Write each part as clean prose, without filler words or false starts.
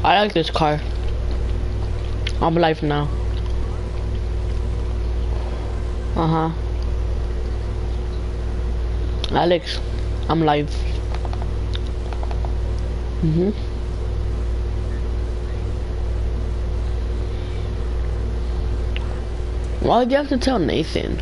I like this car. I'm alive now. Alex, I'm live. Why do you have to tell Nathan?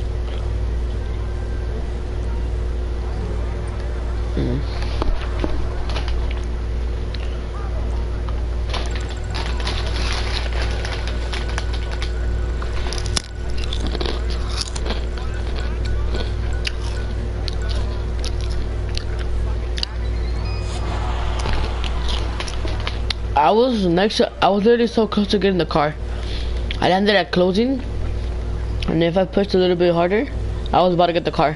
I was literally so close to getting the car. I landed at closing, and if I pushed a little bit harder, I was about to get the car.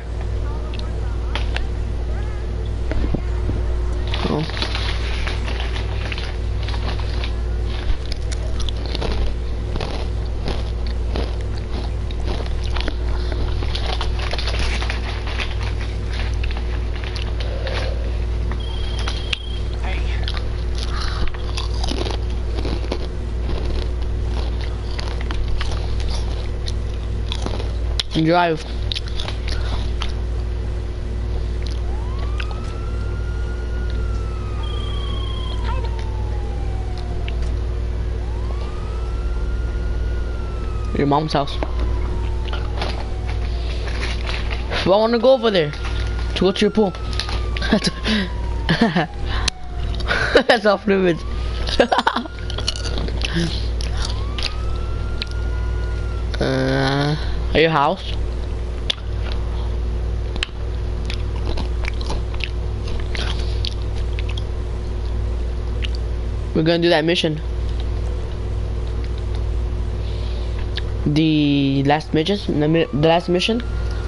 Oh. Drive. Your mom's house. Well, I want to go over there to go to your pool. That's off limits. At your house. We're gonna do that mission. The last mission? The last mission?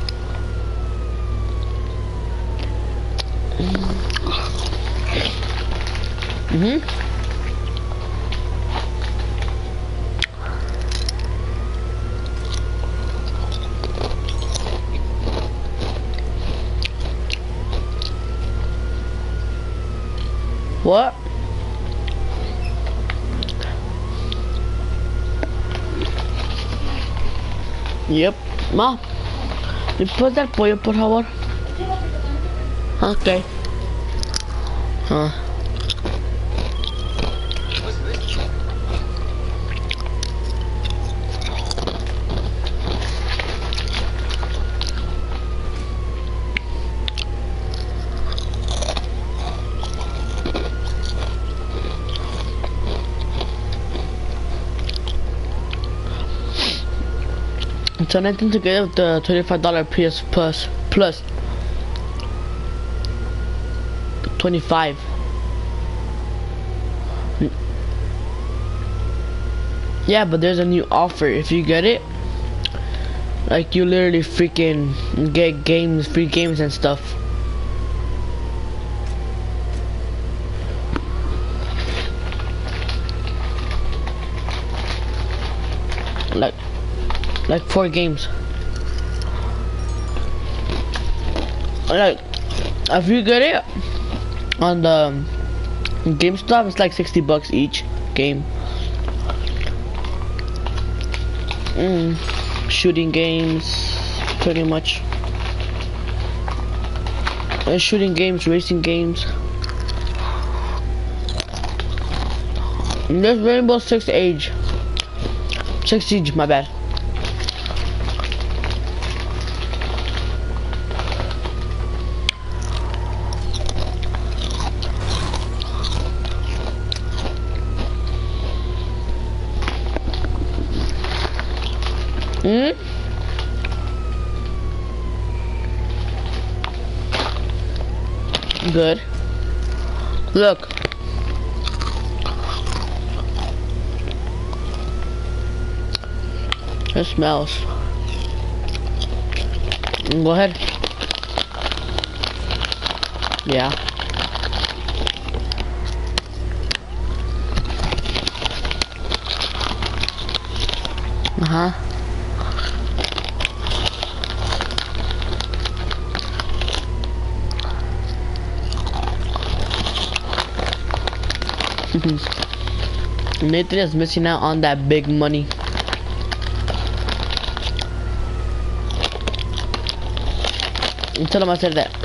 What? Yep. Ma, ¿me puedes dar pollo, por favor? Okay. So nothing to get the $25 PS plus 25. Yeah, but there's a new offer. If you get it, like, you literally freaking get games, free games and stuff. Like 4 games. Like, if you get it on the GameStop, it's like $60 each game. Shooting games, pretty much. Shooting games, racing games. And there's Rainbow Six Siege, my bad. Good. Look. It smells. Go ahead. Yeah. Nathan is missing out on that big money. Tell him I said that.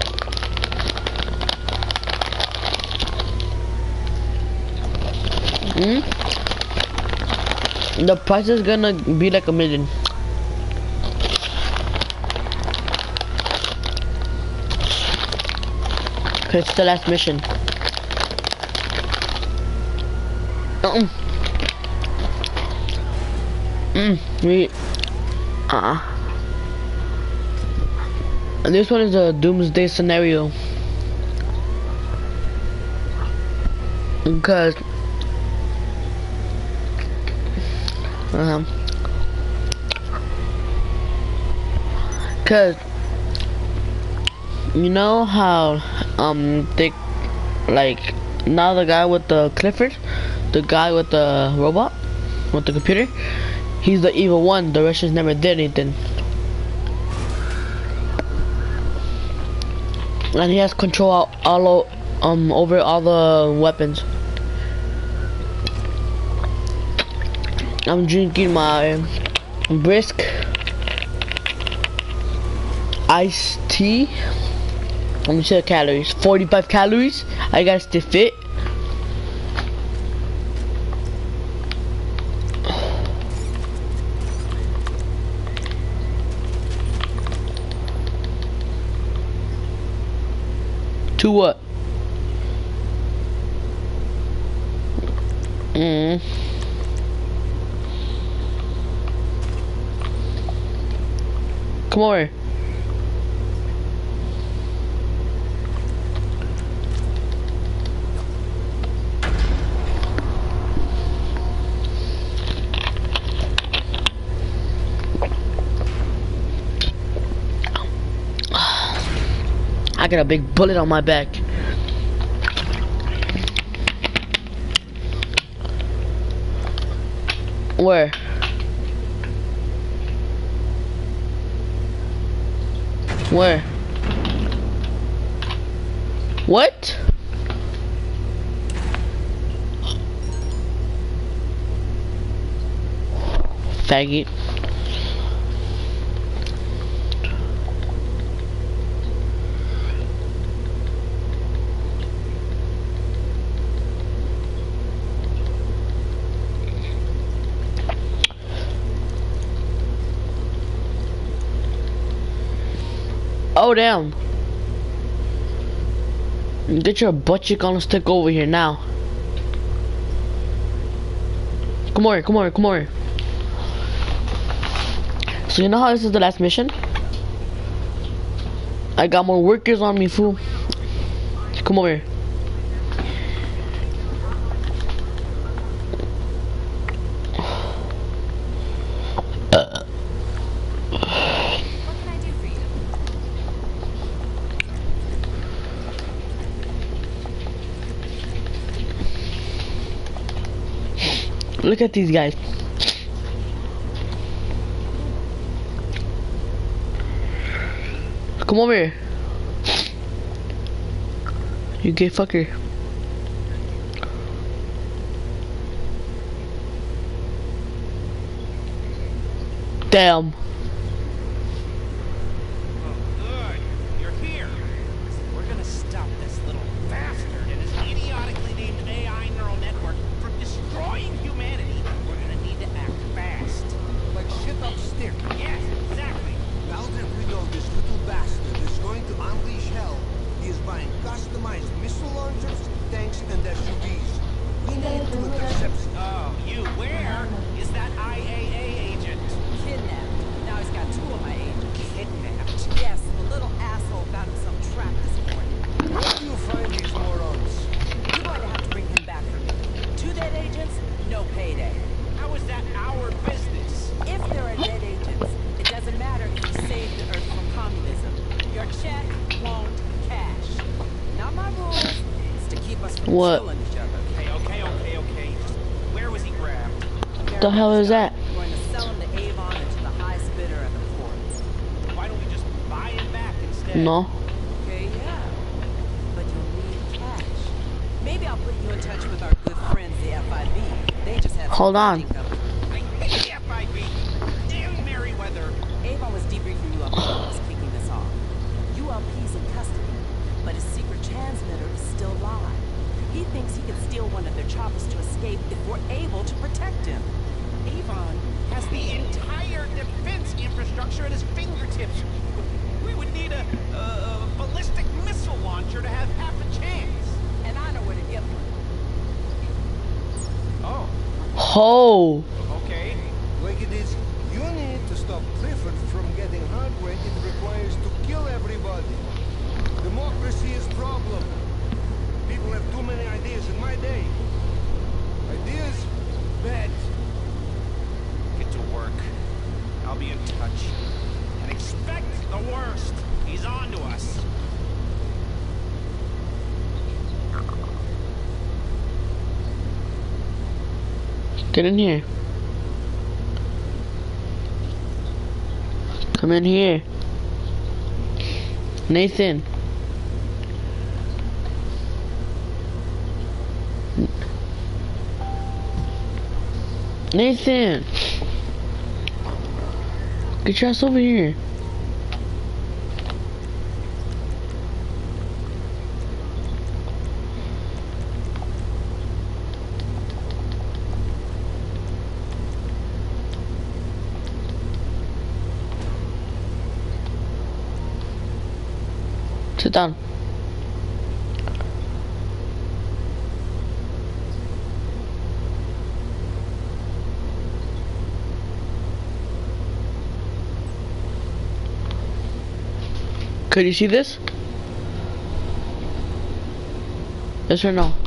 The price is gonna be like $1 million. Cause it's the last mission. And this one is a doomsday scenario. Because you know how they like now the guy with the Clifford, the guy with the robot with the computer, he's the evil one. The Russians never did anything, and he has control over all the weapons. I'm drinking my brisk iced tea. Let me see the calories. 45 calories. I gotta stay fit. To what? Come over. I got a big bullet on my back. Where? Where? What? Faggot. Oh damn. Get your butt cheek on a stick over here now. Come over, come over, come over. So you know how this is the last mission? I got more workers on me, fool. Come over here. Look at these guys. Come over here. You gay fucker. Damn. What? Where was he grabbed? The hell is that? Going to sell him to Avon and to the highest bidder at the port. Why don't we just buy him back instead? No. Okay, yeah. But you'll need cash. Maybe I'll put you in touch with our good friends, the FIB. Hold on. FIB. Damn Merryweather. Avon was debriefing you up when I was kicking this off. ULP's in custody, but his secret transmitter is still live. He thinks he can steal one of their choppers to escape if we're able to protect him. Avon has the entire defense infrastructure at his fingertips. We would need a ballistic missile launcher to have half a chance. And I know where to get one. Oh. Ho! Okay. Like it is, you need to stop Clifford from getting hardware it requires to kill everybody. Democracy is problem. People have too many ideas in my day. Ideas? Bad. Get to work. I'll be in touch. And expect the worst. He's on to us. Get in here. Come in here. Nathan. Nathan. Get your ass over here. Sit down. Could you see this? Yes or no?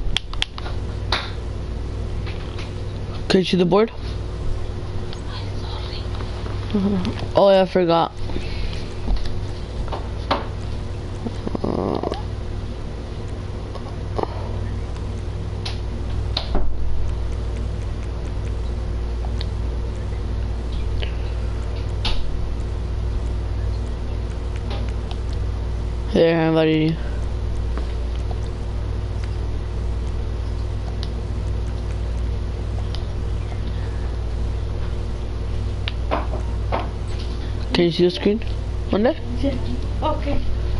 Could you see the board? Oh yeah, I forgot. There, I invited you. Can you see the screen? On there? Yeah. Okay.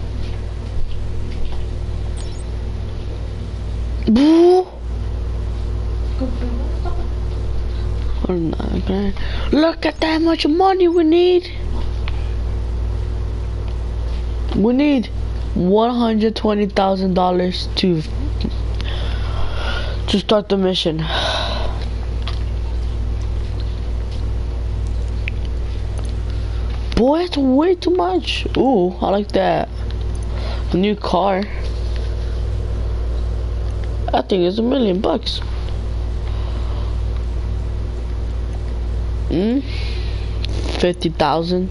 Boo! Okay. Look at that much money we need. We need $120,000 to start the mission. Boy, it's way too much. Ooh, I like that. A new car. I think it's $1 million. 50,000.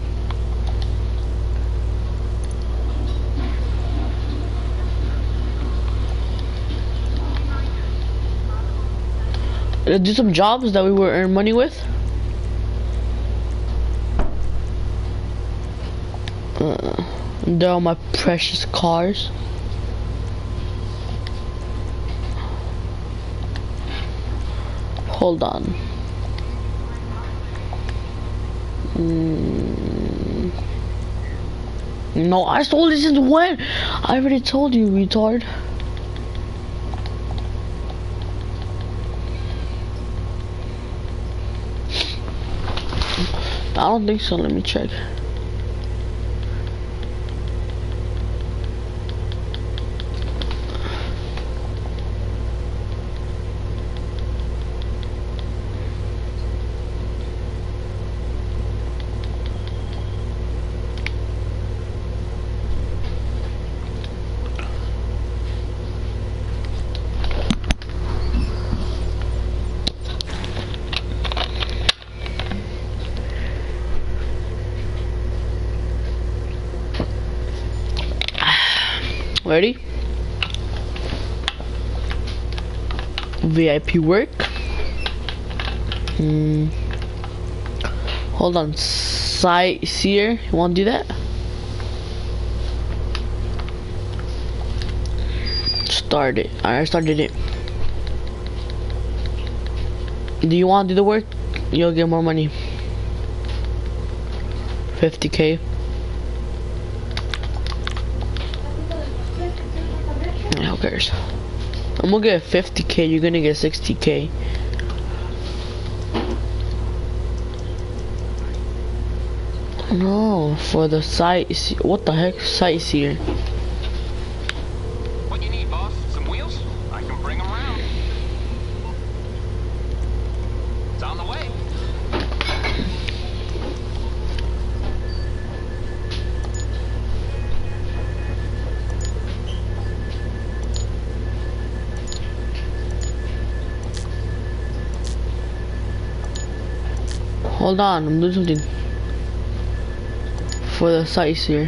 Do some jobs that we will earn money with. They're all my precious cars. Hold on. No, I told you since when? I already told you, retard. I don't think so, let me check. Ready? VIP work. Hold on. Sightseer. You wanna do that? Start it. I started it. Do you want to do the work? You'll get more money. 50K. Who cares? I'm gonna get 50K. You're gonna get 60K. No, for the sight. What the heck, sightseer? What you need, boss? Some wheels? I can bring them around. It's on the way. Hold on, I'm doing something. For the sightseer.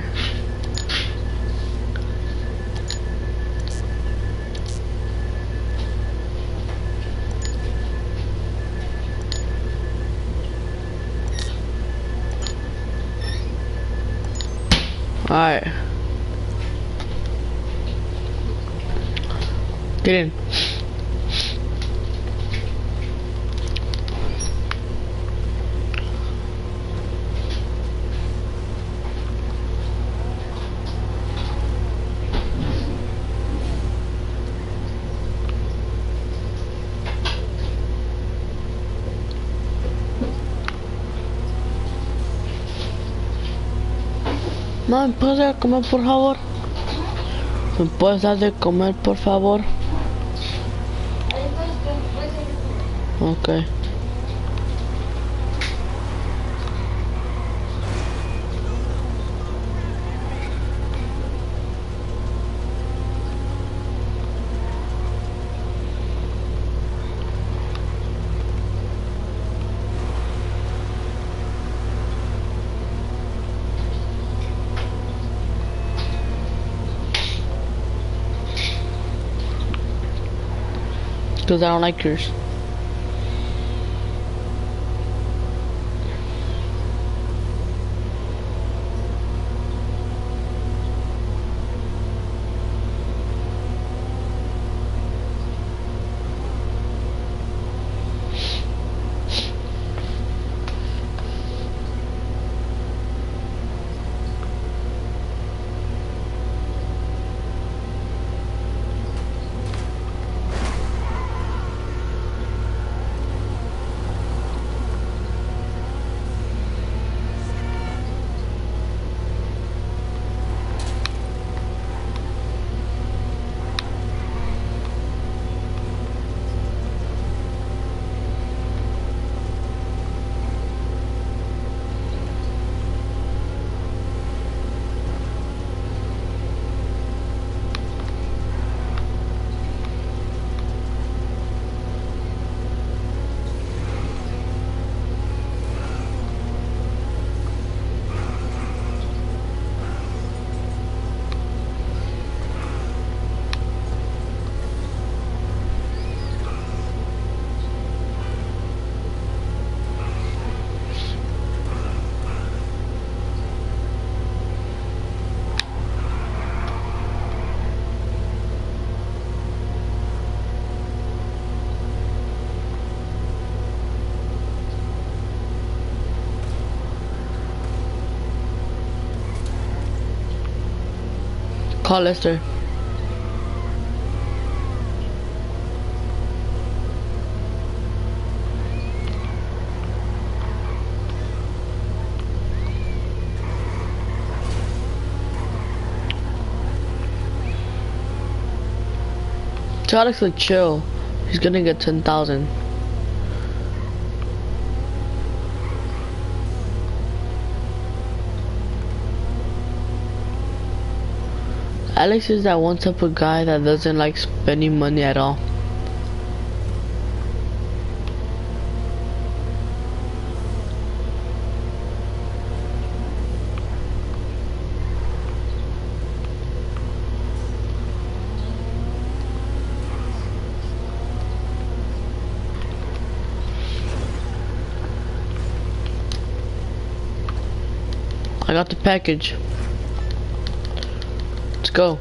Alright. Get in. ¿Me puedes dar de comer, por favor? ¿Me puedes dar de comer, por favor? Okay. Because I don't like yours. Call Lester. Tell Alex to chill. He's gonna get 10,000. Alex is that one type of guy that doesn't like spending money at all. I got the package. Let's go.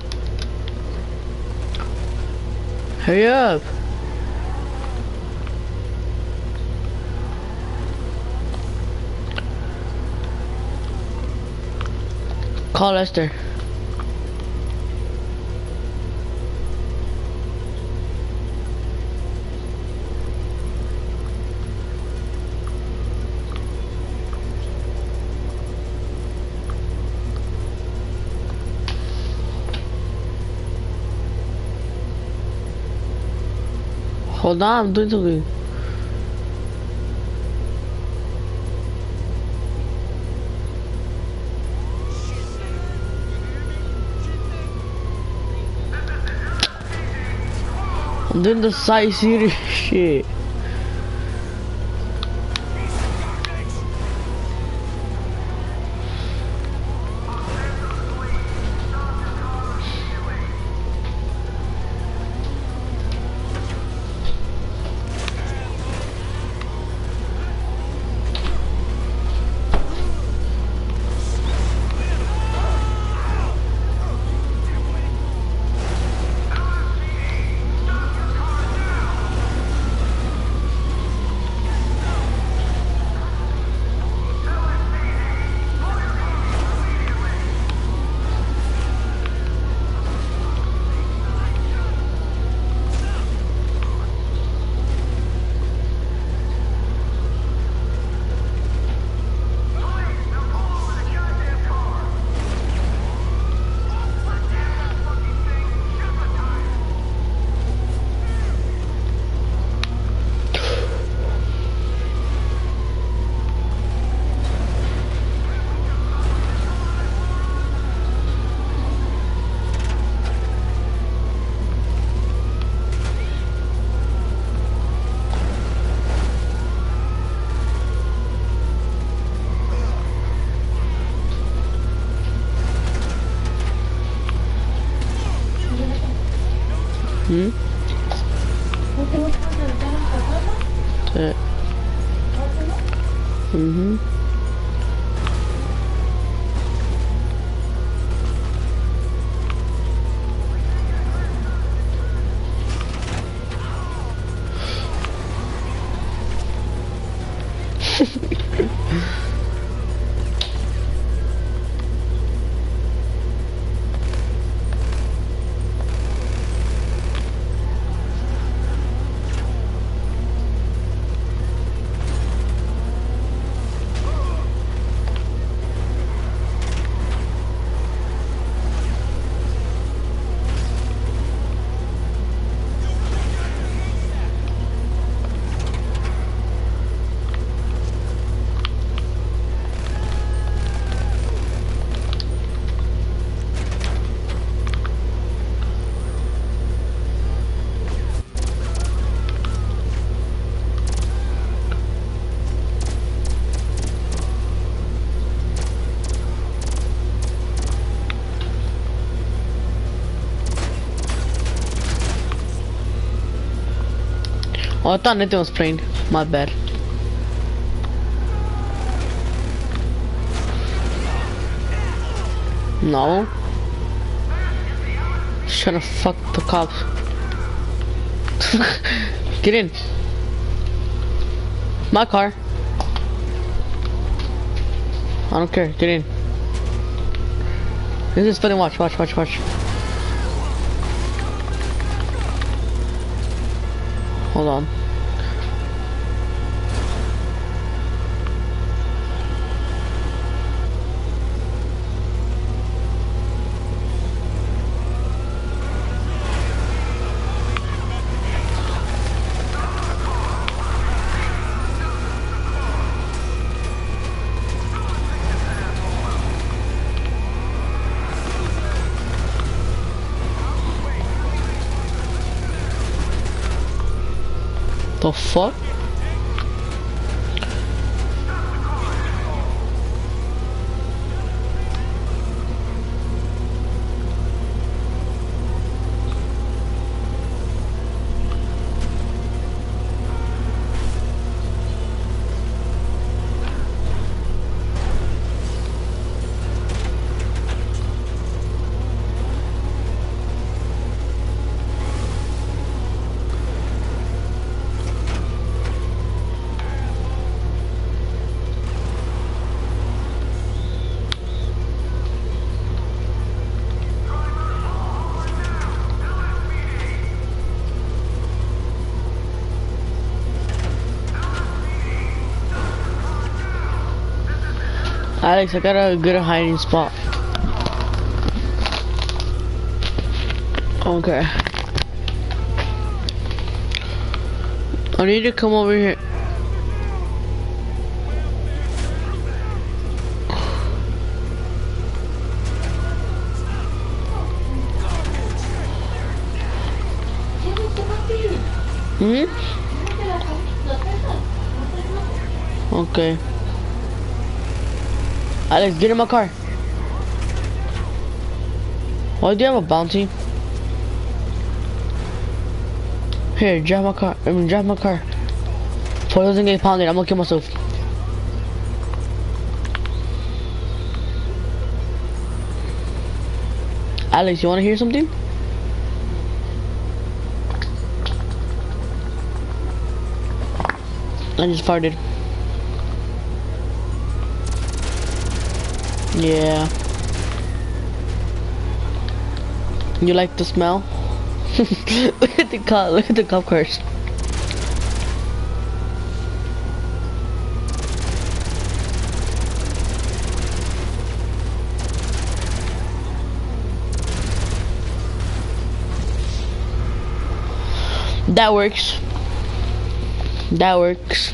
Hurry up. Call Esther. Hold on, I'm doing something. I'm doing the side series shit. Hmm? Mm-hmm. Oh, I thought Nathan was playing. My bad. No. Just trying to fuck the cops. Get in. My car. I don't care. Get in. This is funny. Watch. Hold on. The fuck? Alex, I got a good hiding spot. Okay. I need to come over here. Hmm? Okay. Alex, get in my car. Why do you have a bounty? Here, drive my car. Drive my car. Before it doesn't get pounded, I'm gonna kill myself. Alex, you wanna hear something? I just farted. Yeah. You like the smell? Look at the cop. Look at the cop cars. That works. That works.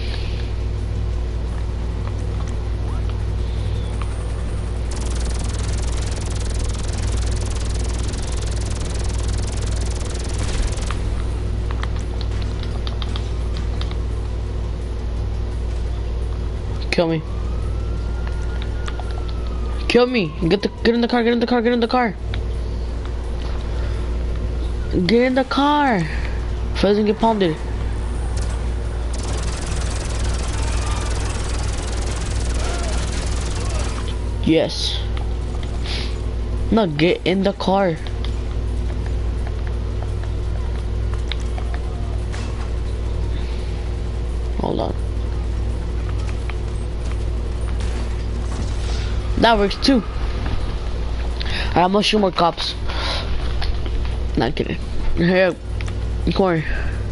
Kill me. Kill me. Get in the car, get in the car, get in the car. Get in the car. If it doesn't get pounded. Yes. No, get in the car. Hold on. That works too. I'm gonna shoot more cops. Not kidding. Here, corner.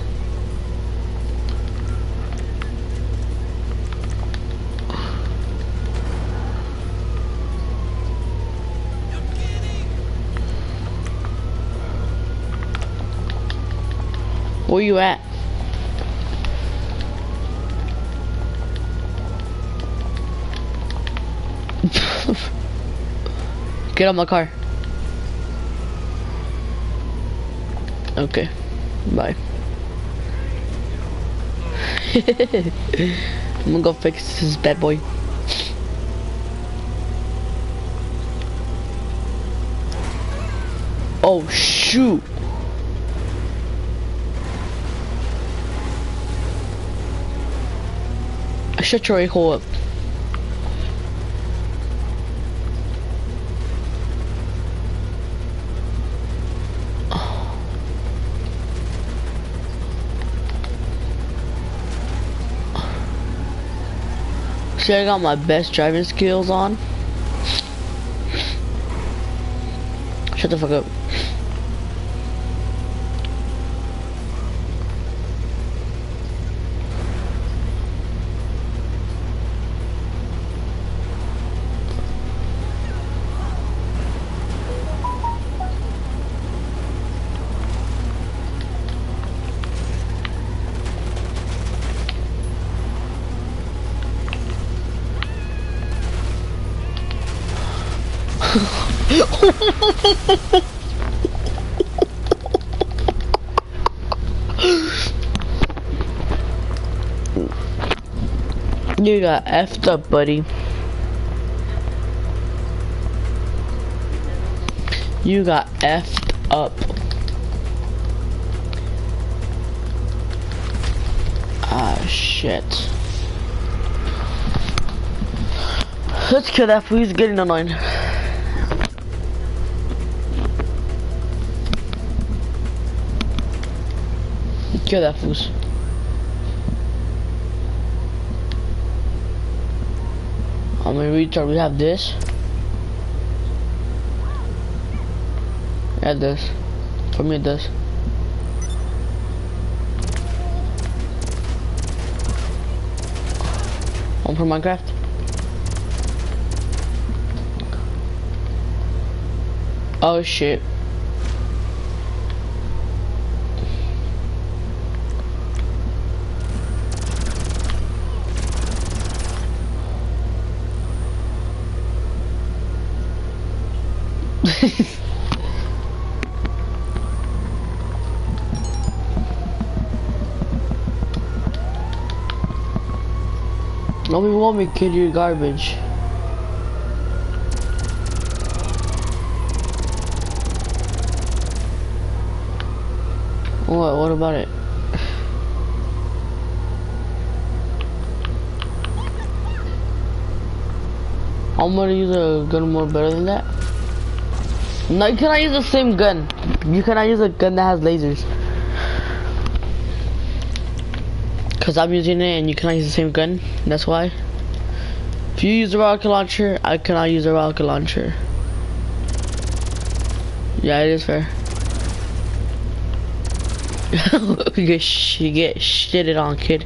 Where you at? Get out my car. Okay. Bye. I'm gonna go fix this bad boy. Oh shoot. Shut your a-hole up. See, I got my best driving skills on. Shut the fuck up. You got effed up, buddy. You got effed up. Ah, shit. Let's kill that fool. He's getting annoying. Kill that fool. I'm gonna retard. We have this. Add this. For me, it does. One for Minecraft. Oh shit. Nobody want me, kid. You're garbage. What? What about it? I'm gonna use a gun more better than that. No, you cannot use the same gun. You cannot use a gun that has lasers. Cause I'm using it and you cannot use the same gun. That's why. If you use a rocket launcher, I cannot use a rocket launcher. Yeah, it is fair. you get shitted on, kid.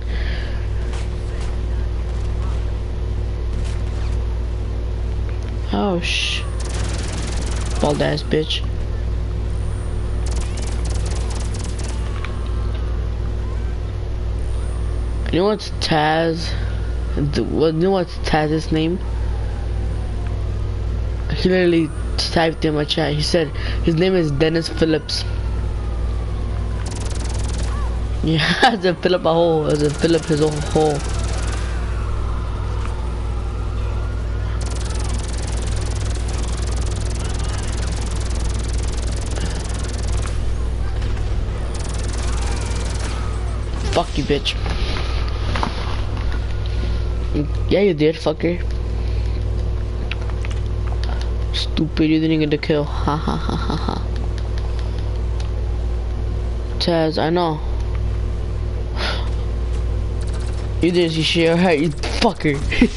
Oh bald ass bitch. You know what's Taz? You know what's Taz's name? He literally typed in my chat. He said his name is Dennis Phillips. Yeah, as in fill up a hole, as in fill up his own hole. Fuck you, bitch. Yeah, you did, fucker. Stupid, you didn't get the kill. Ha ha ha ha ha. Taz, I know. You didn't see shit, alright, you fucker.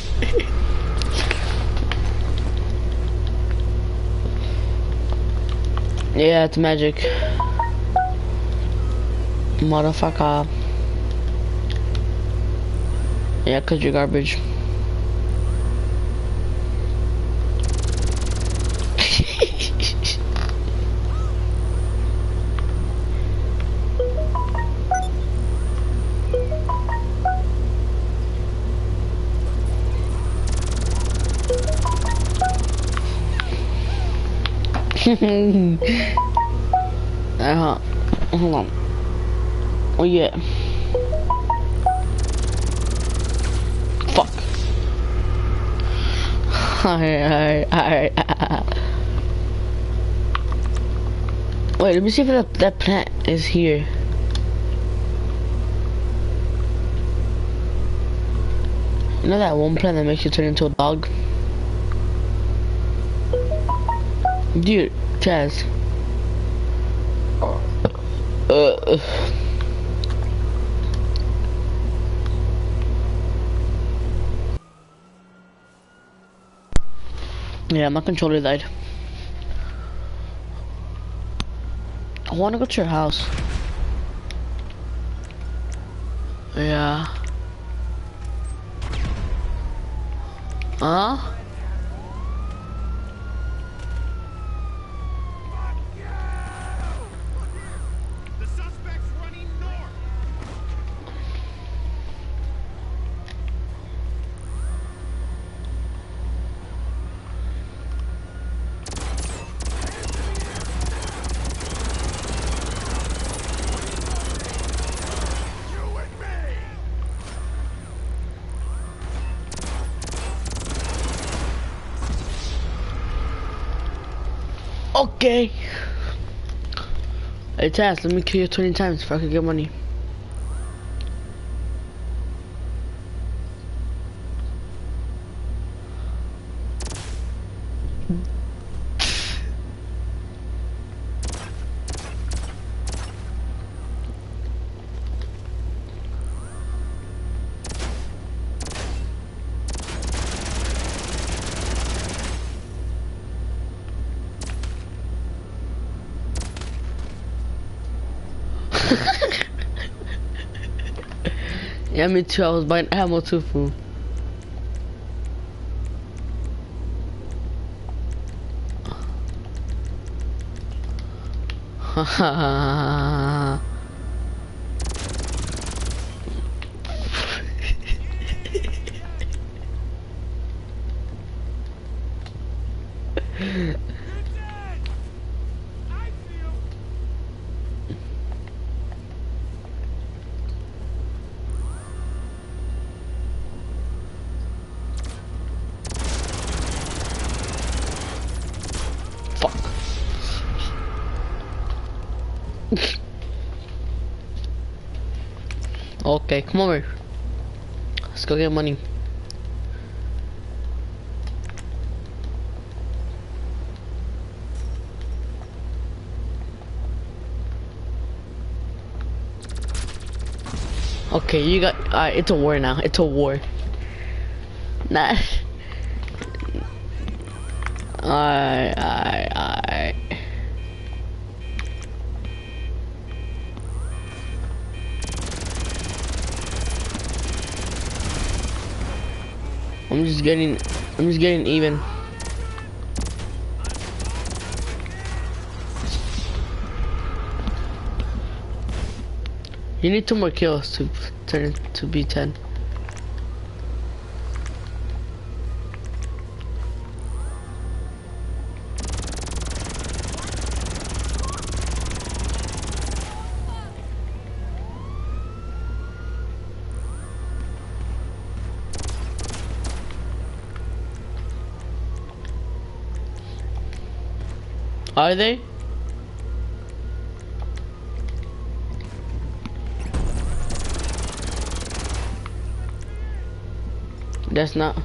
Yeah, it's magic. Motherfucker. Yeah, cause you're garbage. Hold on. Oh yeah. Fuck. Alright. Wait, let me see if that plant is here. You know that one plant that makes you turn into a dog? Dude, Chaz. Yeah, my controller died. I wanna go to your house. Yeah. Huh? The suspect's running north. You and me. Okay. Hey Taz, let me kill you 20 times if I could get money. Yeah, me too. I was buying ammo too, fool. Fuck. Okay, come over. Let's go get money. Okay, you got. Alright, it's a war now. It's a war. Nah. Alright. I'm just getting even. You need 2 more kills to turn it to be 10. Are they? That's not.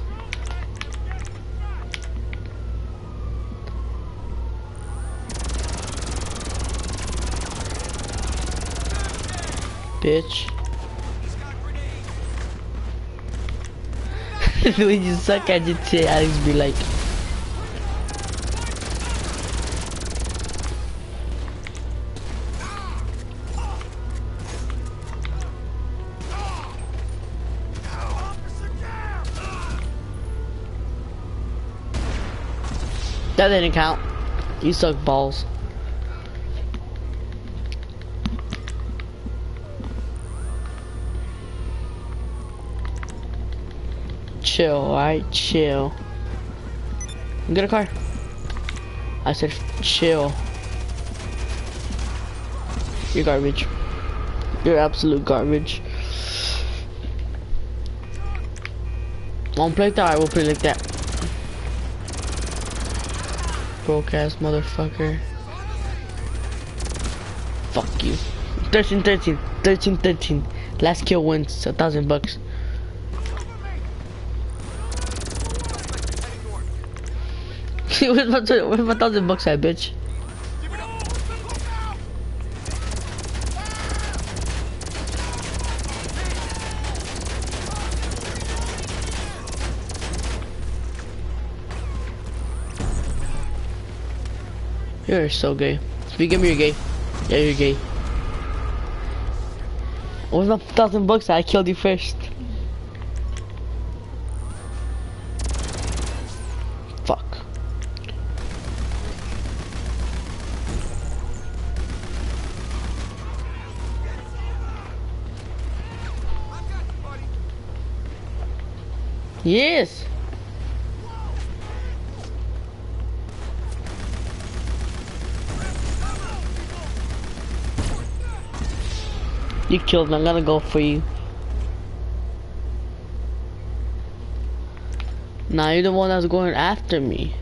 Bitch. When you suck at GTA, I just be like. That didn't count. You suck balls. Chill, alright? Chill. Get a car. I said chill. You're garbage. You're absolute garbage. Won't play like that, I will play like that. Broke ass motherfucker. Fuck you. 13. Last kill wins $1,000 bucks. Where's my $1,000 at, bitch? You're so gay. If you give me, you're gay. Yeah, you're gay. Where's my $1,000 at? I killed you first. Fuck. Yes. You killed me, I'm gonna go for you. Nah, you're the one that's going after me.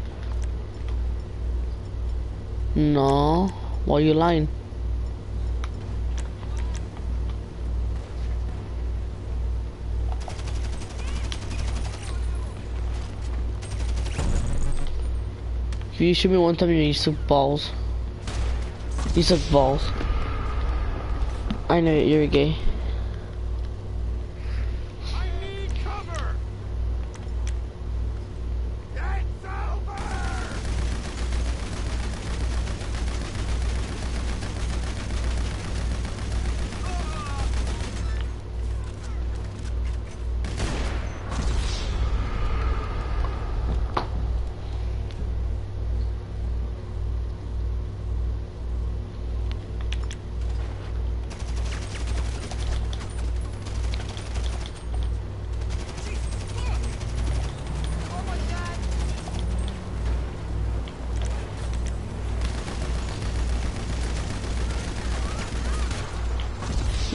No, why are you lying? If you shoot me one time, you suck balls. You suck balls. I know you're gay. I need cover. It's over.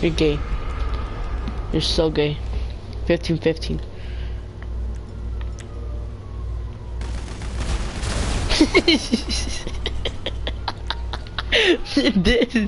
You're gay. You're so gay. 15-15. It did.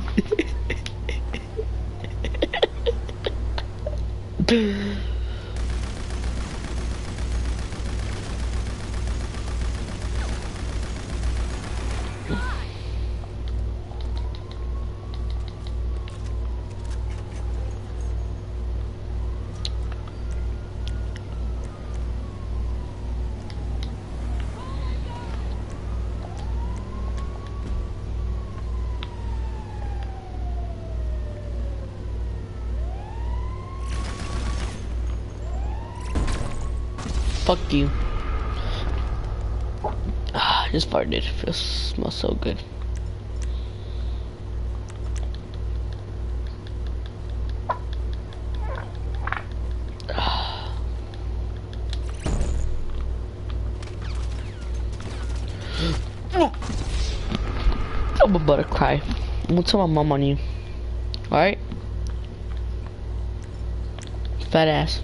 Fuck you. I just farted. It smells so good. I'm about to cry. I'm gonna tell my mom on you. Alright? Fat ass.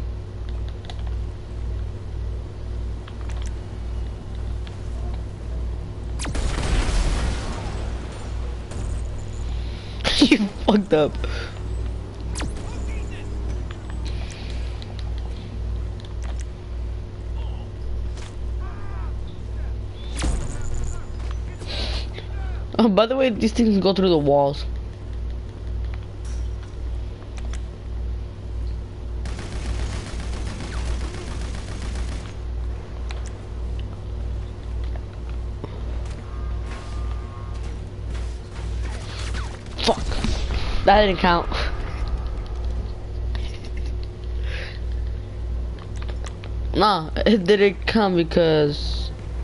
You fucked up. Oh, by the way, these things go through the walls. Fuck. That didn't count. Nah, it didn't count because...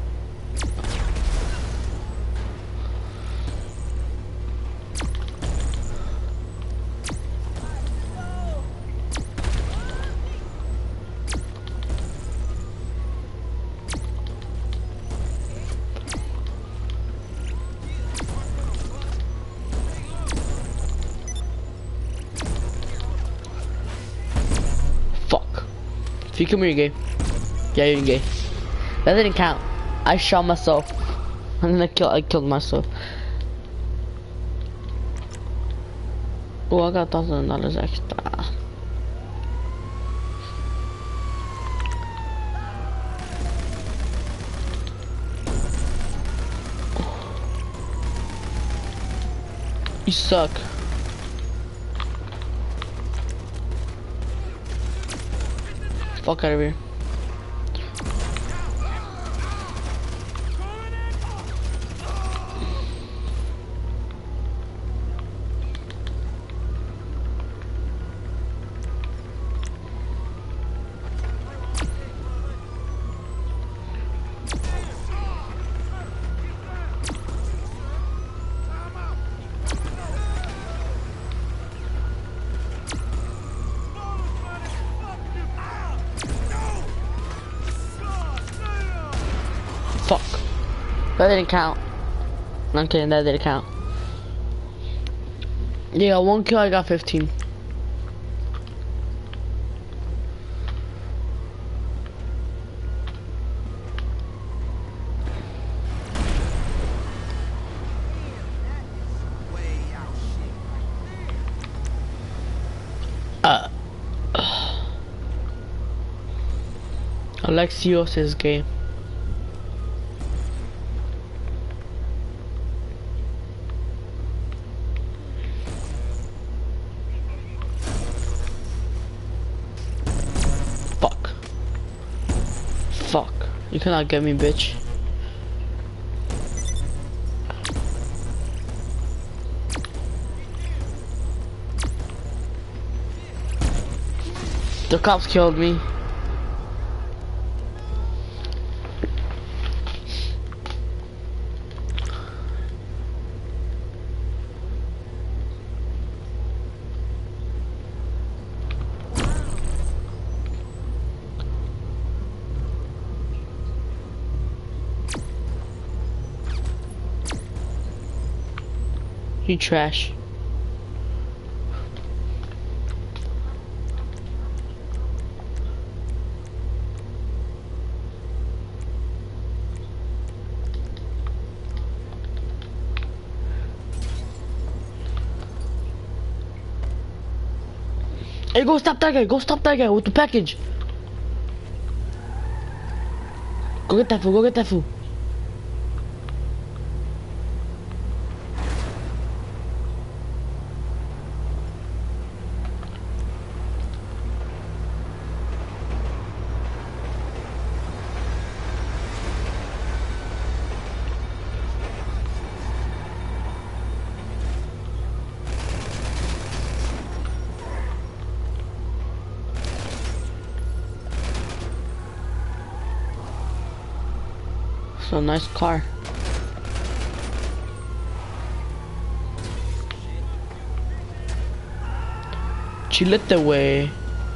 If you come here, you're gay. Yeah, you're gay. That didn't count. I shot myself. And then I killed myself. Oh, I got $1,000 extra. You suck. Fuck out of here. Fuck. That didn't count. I'm kidding, that didn't count. Yeah, 1 kill, I got 15. Alexios is gay. Fuck. You cannot get me, bitch. The cops killed me. You trash. Hey, go stop that guy. Go stop that guy with the package. Go get that fool. Go get that fool. It's a nice car. Chilete way.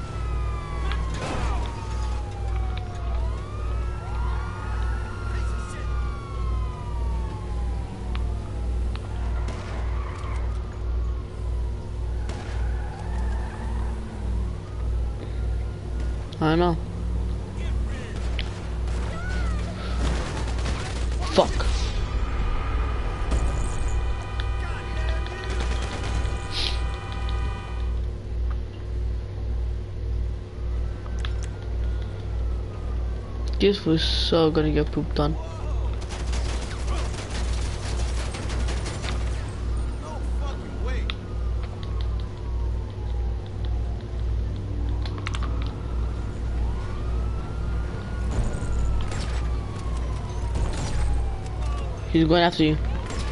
I know. Fuck. This was so gonna get pooped on. He's going after you.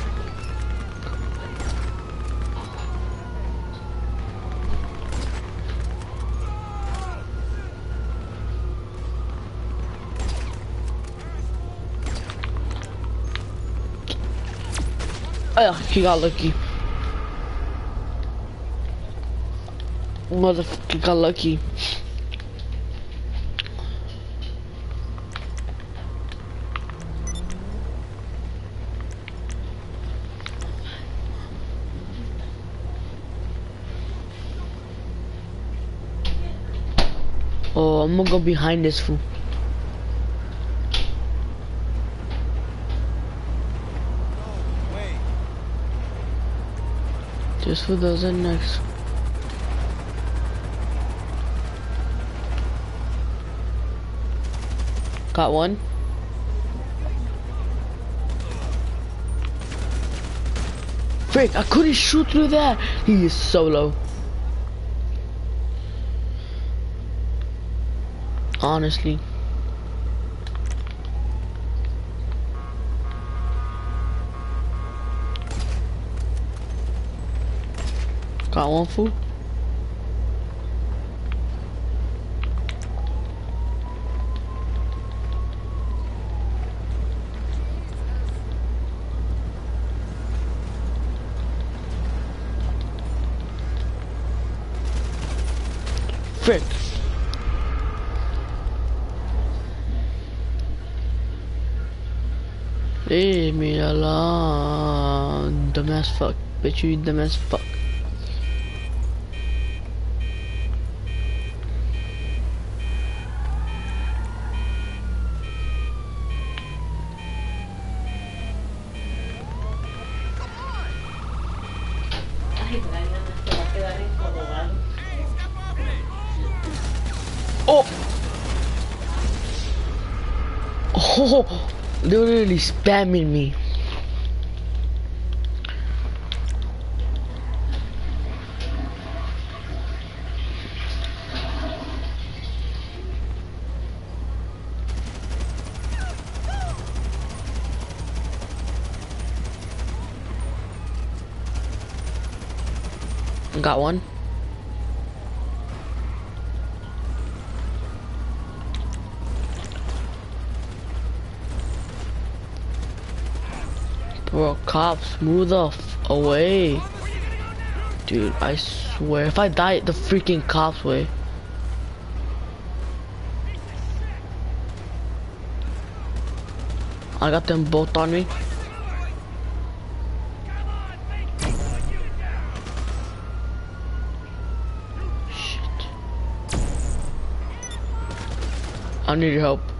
Oh, he got lucky. Motherfucker got lucky. Oh, I'm gonna go behind this fool. This fool doesn't next. Got one. Frick, I couldn't shoot through that. He is so low. Honestly. Got one fool. Frick. Leave me alone, dumb as fuck. Bitch, you dumb as fuck. Oh! Oh! Literally spamming me. Got one. Bro, cops, move the away. Dude, I swear, if I die the freaking cops way. I got them both on me. Shit. I need your help.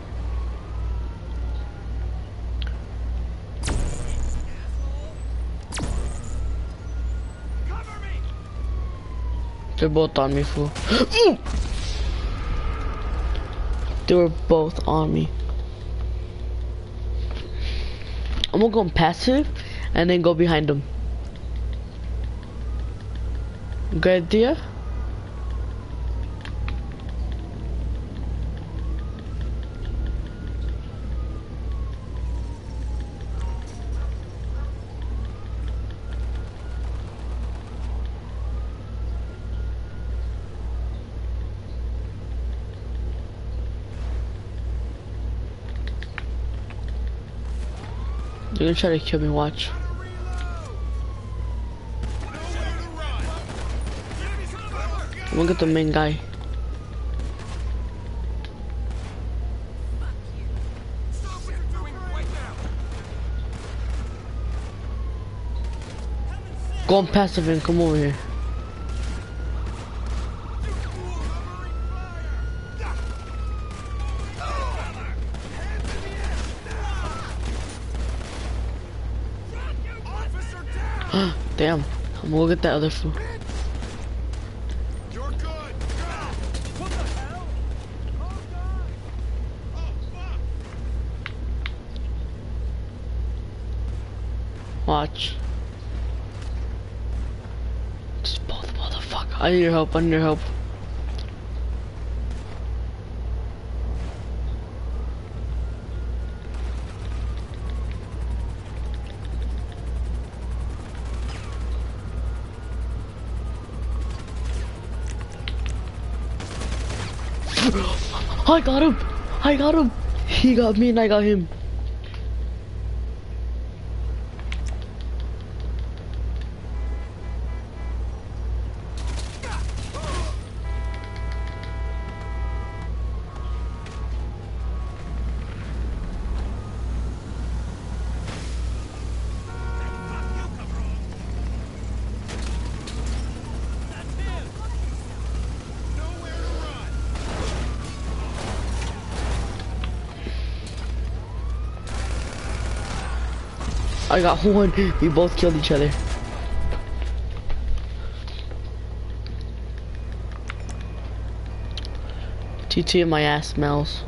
They're both on me, fool. They were both on me. I'm gonna go passive and then go behind them. Good idea? They're gonna try to kill me, watch. I'm gonna get the main guy. Go on passive and come over here. Damn, I'm gonna get that other fool. You're good. What the hell? Oh God. Oh fuck. Watch. Just both motherfucker. I need your help, I need your help. I got him! I got him! He got me and I got him. I got one. We both killed each other. TT in my ass smells.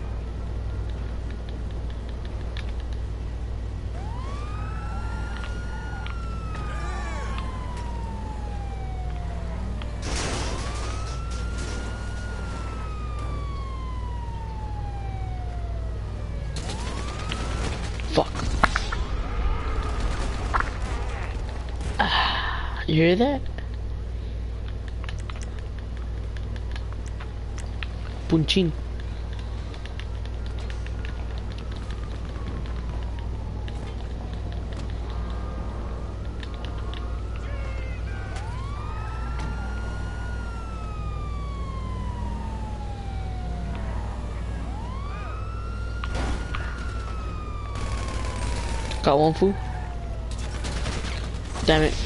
Fuck. You hear that? Punchin. Got one fool. Damn it.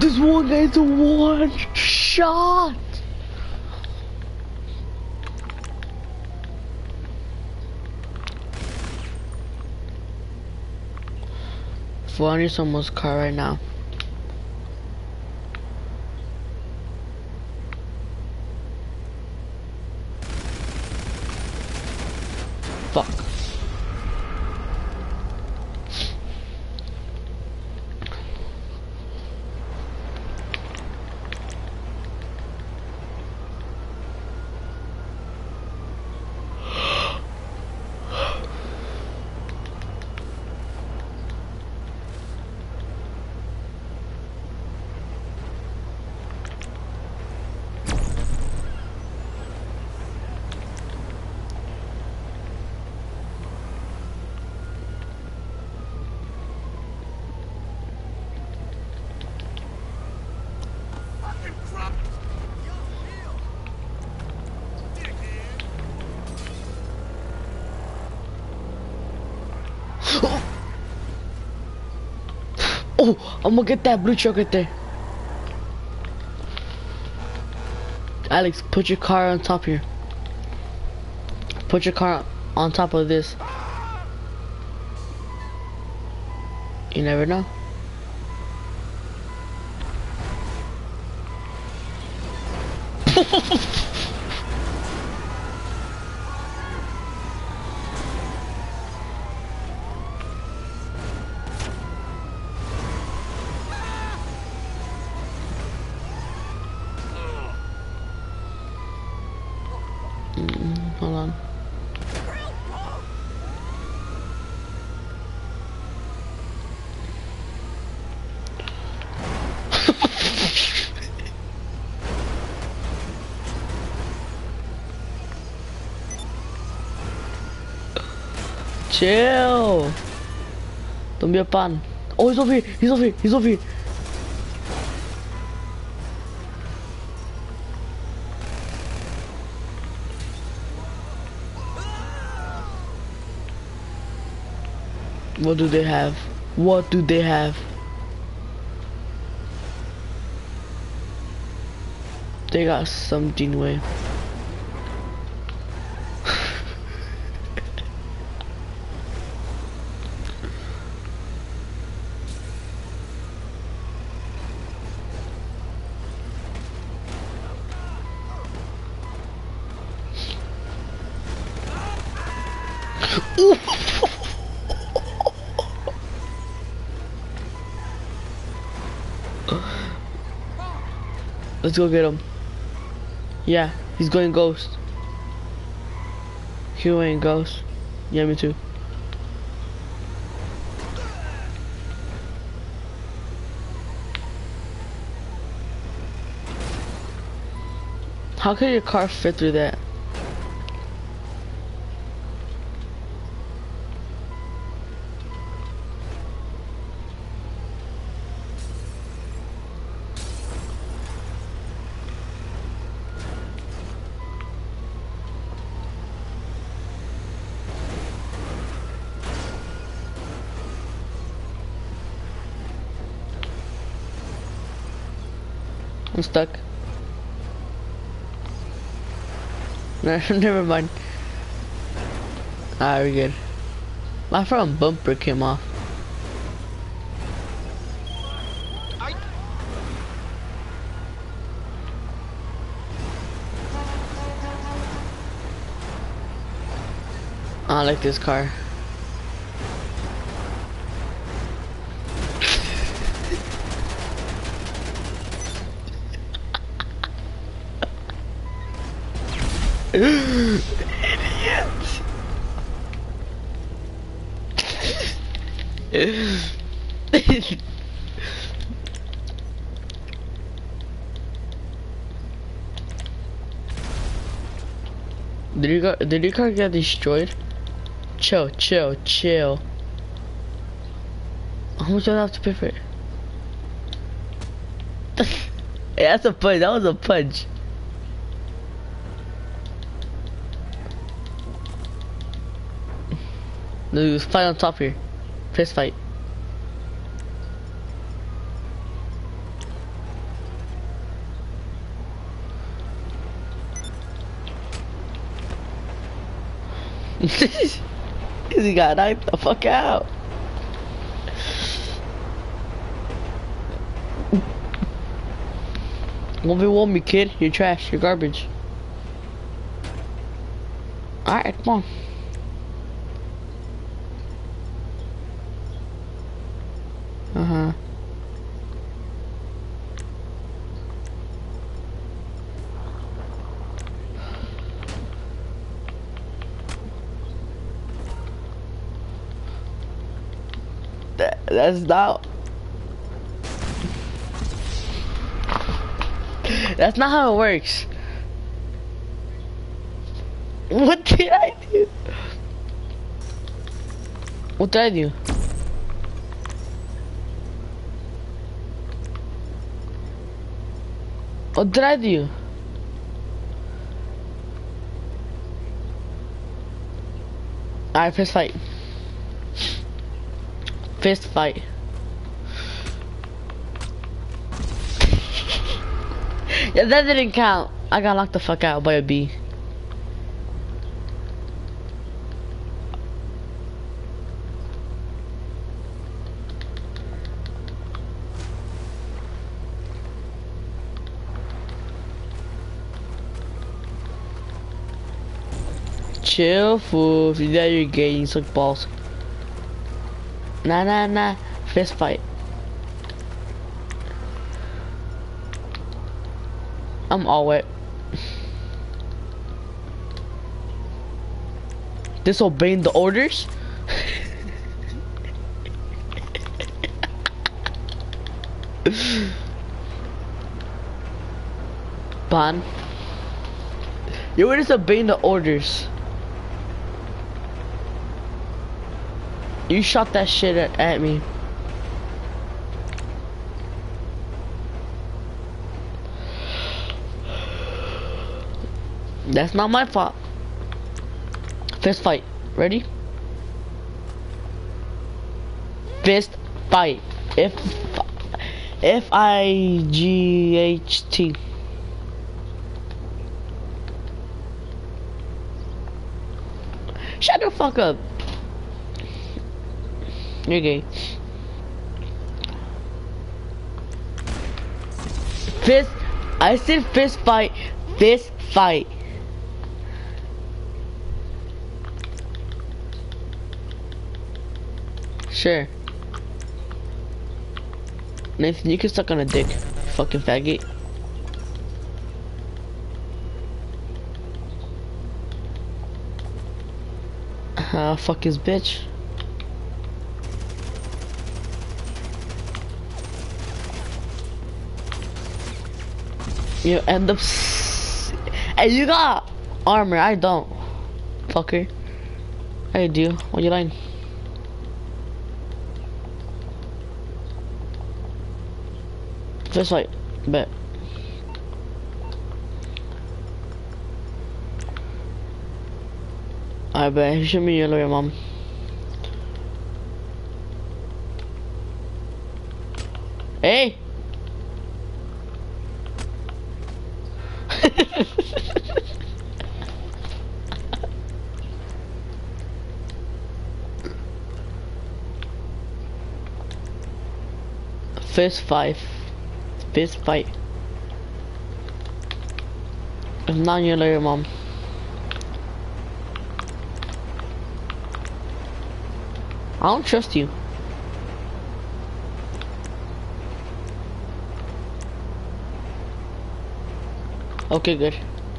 This one guy's a one shot. I need someone's car right now. Fuck. Oh, I'm gonna get that blue truck right there. Alex, put your car on top here. Put your car on top of this. You never know. Hold on. Chill. Don't be a pan. Oh, he's over here. He's over here. He's over here. What do they have? What do they have? They got something way. Let's go get him. Yeah, he's going ghost. He went ghost. Yeah, me too. How could your car fit through that? I'm stuck. Never mind. Alright, we're good. My front bumper came off. I like this car. Idiot. Did your car get destroyed? Chill, chill, chill. How much do I have to pay for it? Hey, that's a punch. That was a punch. Let's fight on top here. Fist fight. He got knifed the fuck out. Won't be warm, me kid. You're trash. You're garbage. Alright, come on. Uh-huh. That's not... That's not how it works. What did I do? What did I do? What did I do? Alright, fist fight. Fist fight. Yeah, that didn't count. I got knocked the fuck out by a bee. Chill, fool. If you know you're gay, you suck balls. Nah. Fist fight. I'm all wet. Disobeying the orders? Ban. You were disobeying the orders. You shot that shit at me. That's not my fault. Fist fight. Ready? Fist fight. F-I-G-H-T. Shut the fuck up. You're gay. Fist. I said fist fight. Fist fight. Sure. Nathan, you can suck on a dick, you fucking faggot. Fuck his bitch. You end up Hey, you got armor, I don't. Fucker. I do. What you lying? Just like, bet. I bet. Show me your lawyer, mom. Hey! Fist fight. Fist fight. If not, your lawyer, mom. I don't trust you. Okay, good.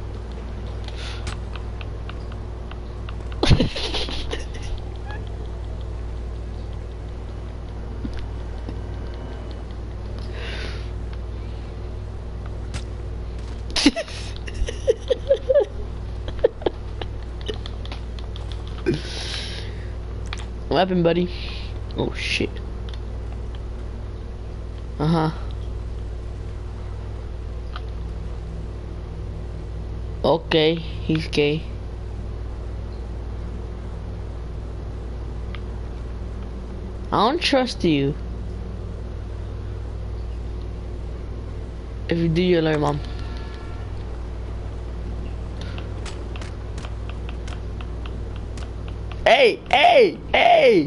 What happened, buddy? Oh shit. Uh-huh. Okay, he's gay. I don't trust you. If you do, you'll learn, mom. Hey, hey, hey!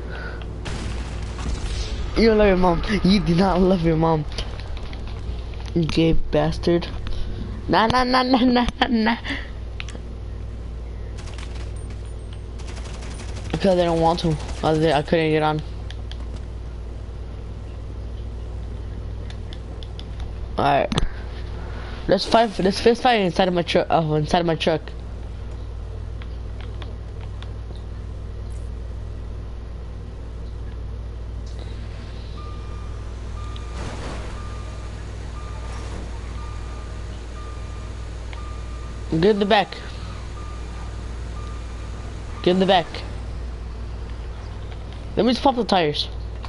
You don't love your mom. You do not love your mom. You gay bastard. Nah, nah, nah, nah, nah, nah. Because they don't want to. I couldn't get on. Alright. Let's fist fight inside of my truck. Oh, inside of my truck. Get in the back. Get in the back. Let me just pop the tires.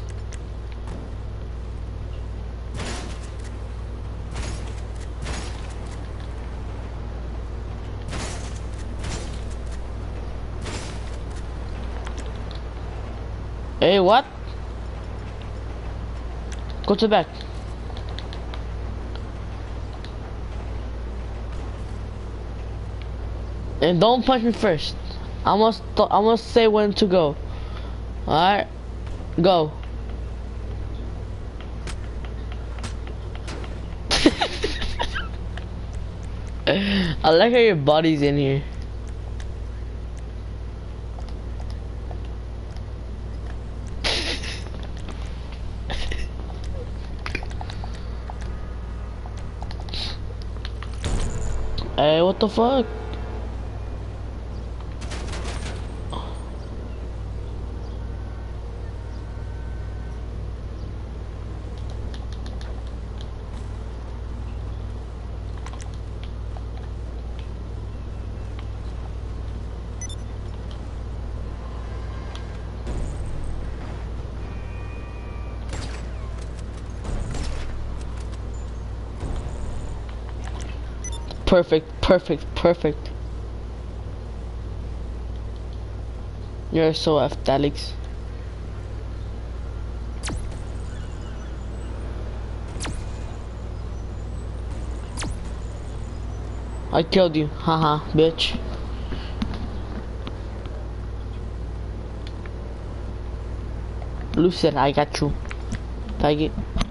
Hey, what? Go to the back. And don't punch me first. I must say when to go. Alright, go. I like how your body's in here. Hey, what the fuck? Perfect, perfect, perfect. You're so effed, Alex. I killed you, haha, bitch. Lucid, I got you. Faggot.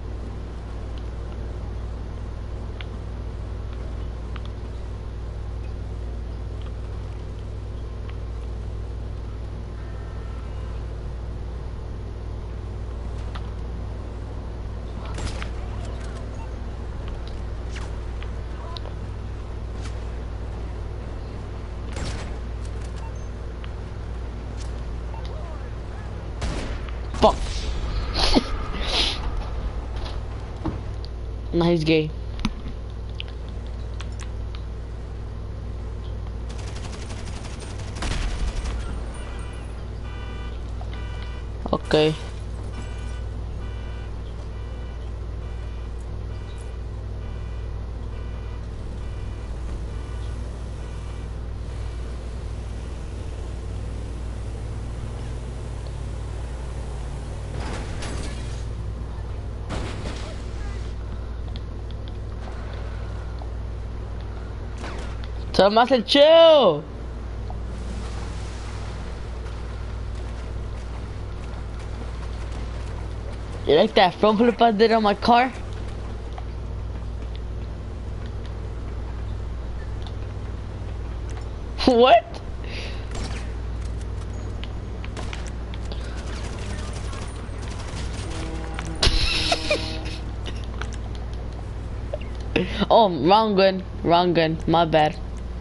Fuck. Nah, he's gay. Okay. Tell him I said chill. You like that front flip I did on my car? What? Oh, wrong gun, my bad.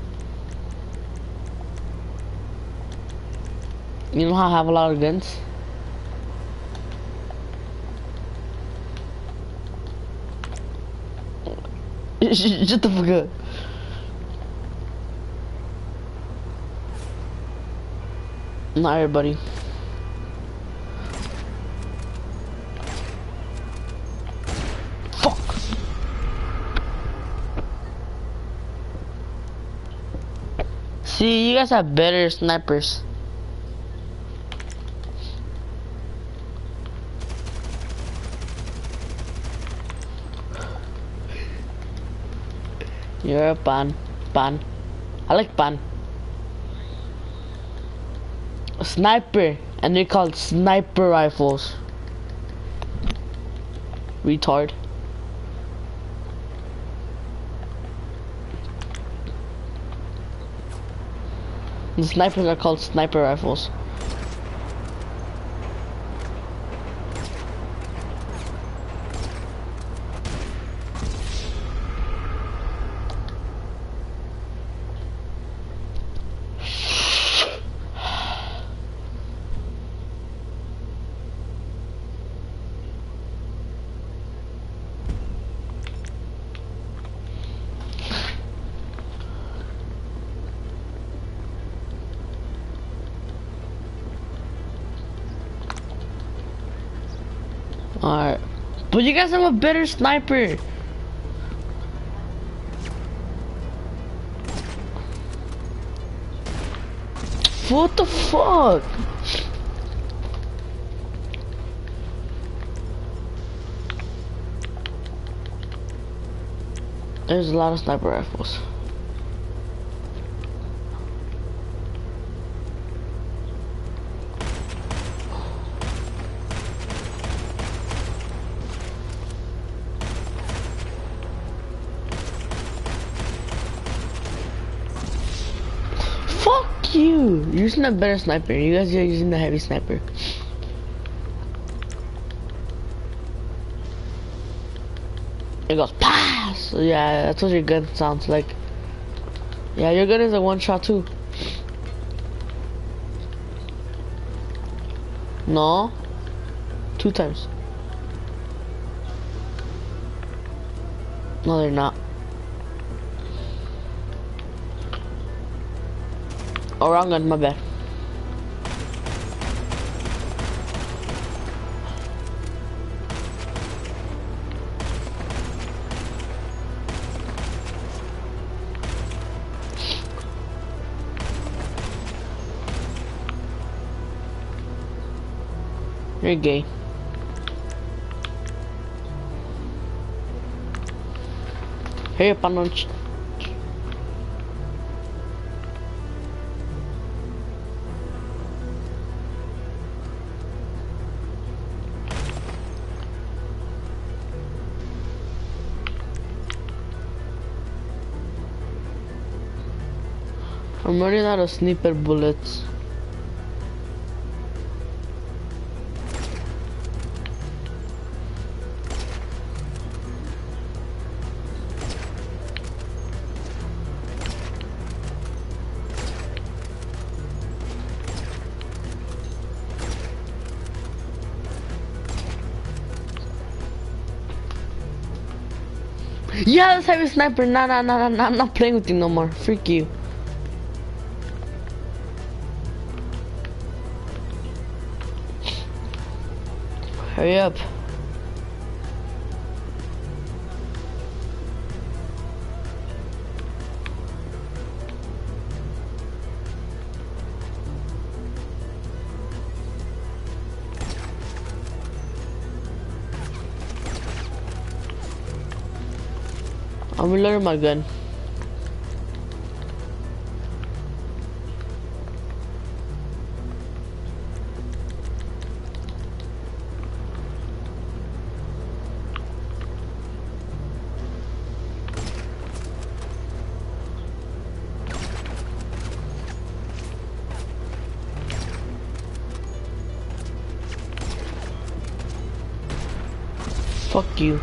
You know how I have a lot of guns? Shut the fuck up. Not everybody. Fuck. See, you guys have better snipers. You're a pan. I like pan. Sniper, and they're called sniper rifles. Retard. The snipers are called sniper rifles. Alright. But you guys have a better sniper. What the fuck? There's a lot of sniper rifles. Fuck you! You're using a better sniper. You guys are using the heavy sniper. It goes pass. Yeah, that's what your gun sounds like. Yeah, your gun is a one shot too. No, 2 times. No, they're not. Oh, wrong gun, my bad. You're gay. Hey, panonch. I'm running out of sniper bullets. Yeah, let's have a sniper. Nah, I'm not playing with you no more. Freak you. Hurry up. I'm reloading my gun. Fuck you.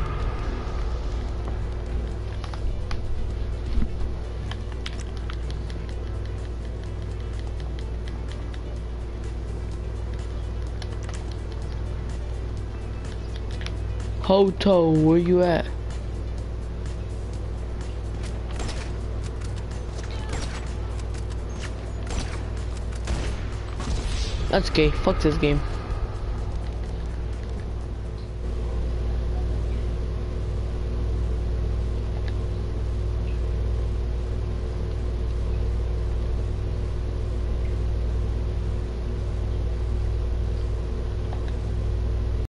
Hoto, where you at? That's gay. Fuck this game.